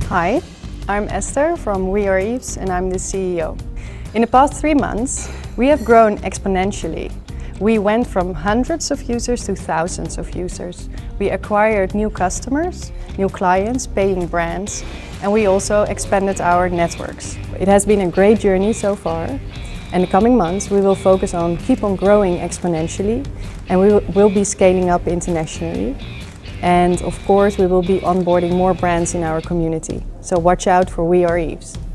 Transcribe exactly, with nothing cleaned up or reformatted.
Hi, I'm Esther from We Are Eves and I'm the C E O. In the past three months, we have grown exponentially. We went from hundreds of users to thousands of users. We acquired new customers, new clients, paying brands, and we also expanded our networks. It has been a great journey so far. In the coming months, we will focus on keep on growing exponentially, and we will be scaling up internationally. And of course, we will be onboarding more brands in our community. So watch out for We Are Eves.